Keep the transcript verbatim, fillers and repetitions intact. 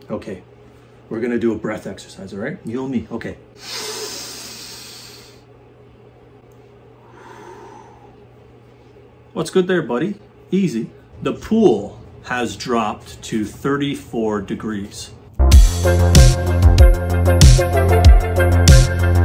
Okay, we're gonna do a breath exercise, all right? You and me, okay. What's good there, buddy? Easy. The pool has dropped to thirty-four degrees.